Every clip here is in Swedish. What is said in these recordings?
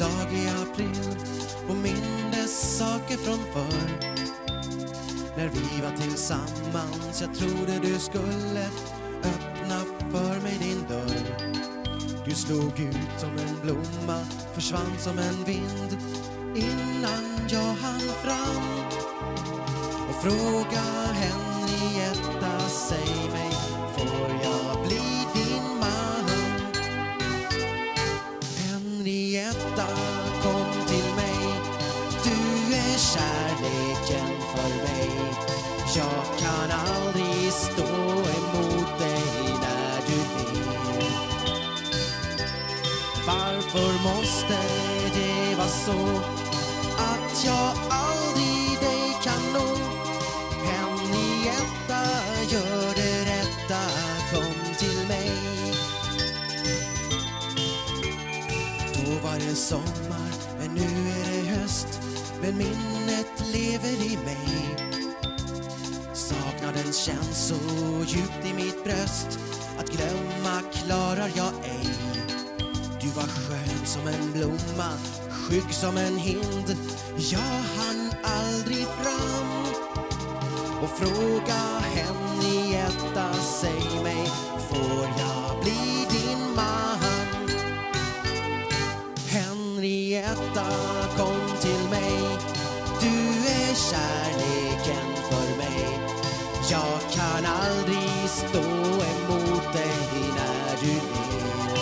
dag i april och mindes saker från förr. När vi var tillsammans, jag trodde du skulle öppna för mig din dörr. Du slog ut som en blomma, försvann som en vind innan jag hann fram. Och fråga Henrietta, säg mig, får jag bli din man? Henrietta, kom till mig, du är kärleken för mig. Jag kan aldrig stå emot dig när du vill. Varför måste det vara så att jag aldrig dig kan nå? Henrietta, gör det rätta, kom till mig. Då var det sommar, men nu är det höst, men minnet lever i mig. Saknaden känns så djupt i mitt bröst, att glömma klarar jag ej. Du var skön som en blomma, skygg som en hind, jag hann aldrig fram. Och fråga Henrietta, säg mig, får jag bli din man? Henrietta, kom till mig, du är kärleken för mig. Jag kan aldrig stå emot dig när du vill.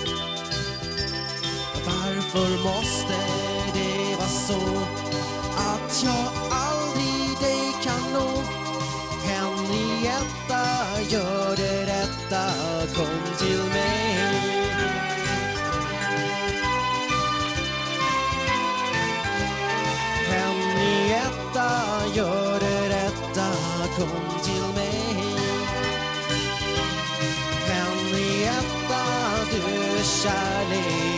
Varför måste det vara så att jag aldrig dig kan nå? Henrietta, gör det rätta, kom till mig. Henrietta, gör det rätta, kom till mig. Henrietta, du är kärlek